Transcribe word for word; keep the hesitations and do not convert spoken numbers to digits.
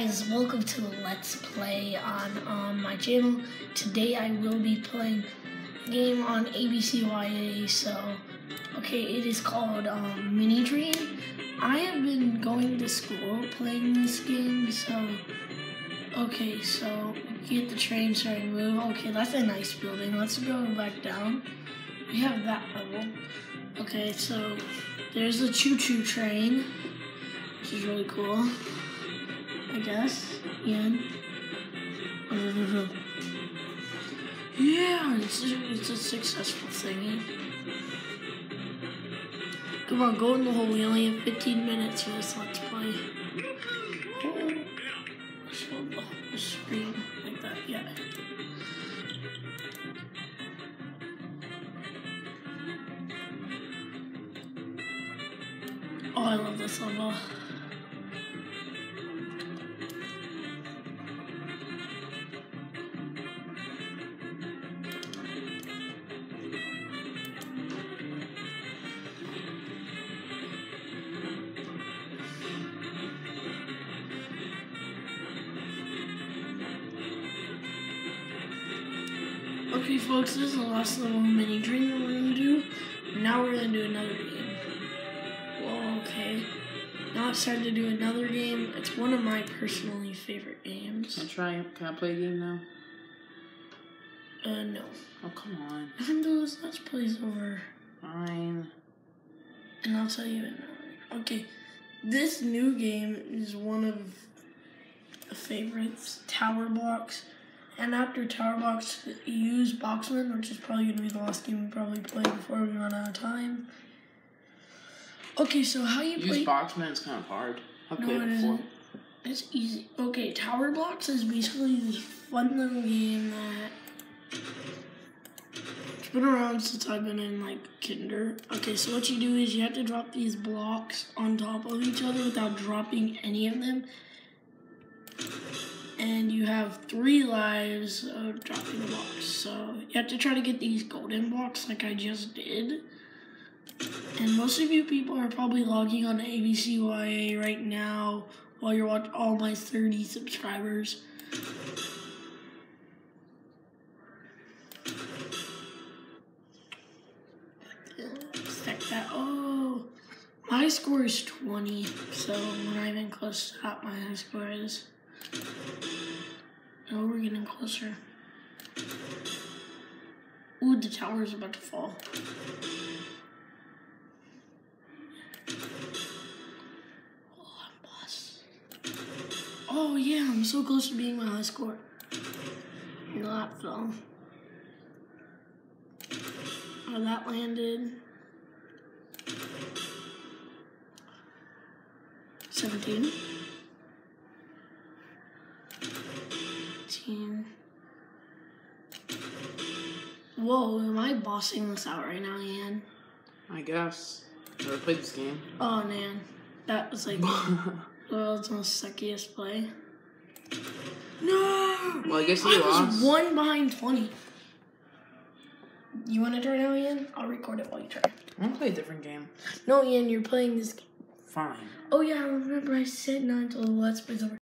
guys, welcome to the Let's Play on um, my channel. Today I will be playing a game on A B C Y A. So, okay, it is called um, Mini Dream. I have been going to school playing this game, so, okay, so get the train started to move. Okay, that's a nice building. Let's go back down. We have that level. Okay, so there's the choo-choo train, which is really cool. I guess. Yeah. Yeah, it's a, it's a successful thingy. Come on, go in the hole. We only have fifteen minutes for this Let's Play. Oh, show the screen like that. Yeah. Oh, I love this level. Okay, folks, this is the last little mini dream that we're gonna do. Now we're gonna do another game. Whoa, okay. Now it's time to do another game. It's one of my personally favorite games. Can I try? Can I play a game now? Uh, no. Oh, come on. Even though this Let's Play's over. Fine. And I'll tell you another. Okay, this new game is one of the favorites, Tower Blocks. And after Tower Blocks, you use Boxman, which is probably going to be the last game we probably play before we run out of time. Okay, so how you play... Use Boxman is kind of hard. I've no, played it it before. Isn't. It's easy. Okay, Tower Blocks is basically this fun little game that... It's been around since I've been in, like, kinder. Okay, so what you do is you have to drop these blocks on top of each other without dropping any of them. And you have three lives of dropping the blocks. So you have to try to get these golden blocks like I just did. And most of you people are probably logging on to A B C Y A right now while you're watching all my thirty subscribers. Stack that. Oh, my score is twenty, so we're not even close to what my high score is. Oh, we're getting closer. Ooh, the tower is about to fall. Oh, I'm boss. Oh, yeah, I'm so close to being my high score. No, that fell. Oh, that landed. seventeen. Whoa, am I bossing this out right now, Ian? I guess. Never played this game. Oh, man. That was like the world's most suckiest play. No! Well, I guess you I lost. was one behind twenty. You want to try now, Ian? I'll record it while you try. I want to play a different game. No, Ian, you're playing this game. Fine. Oh, yeah, I remember I said not until the Let's Play's over.